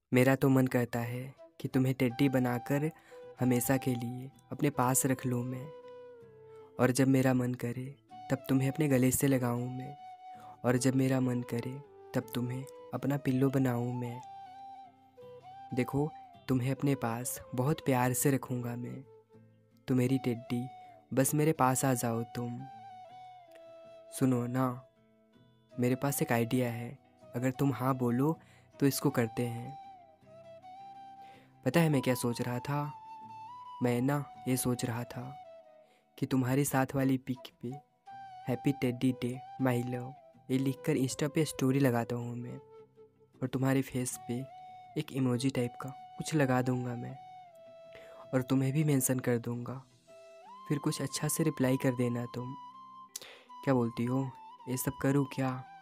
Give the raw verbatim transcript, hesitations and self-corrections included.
मेरा तो मन करता है कि तुम्हें टेड्डी बनाकर हमेशा के लिए अपने पास रख लूँ मैं। और जब मेरा मन करे तब तुम्हें अपने गले से लगाऊँ मैं। और जब मेरा मन करे तब तुम्हें अपना पिल्लो बनाऊँ मैं। देखो, तुम्हें अपने पास बहुत प्यार से रखूँगा मैं। तो मेरी टेड्डी, बस मेरे पास आ जाओ तुम। सुनो ना, मेरे पास एक आइडिया है। अगर तुम हाँ बोलो तो इसको करते हैं। पता है मैं क्या सोच रहा था? मैं ना ये सोच रहा था कि तुम्हारे साथ वाली पिक पे happy teddy day my love ये लिखकर इंस्टा पे स्टोरी लगाता हूँ मैं। और तुम्हारे फेस पे एक इमोजी टाइप का कुछ लगा दूँगा मैं। और तुम्हें भी मेंशन कर दूँगा। फिर कुछ अच्छा से रिप्लाई कर देना तुम। क्या बोलती हो? ये सब करूँ क्या?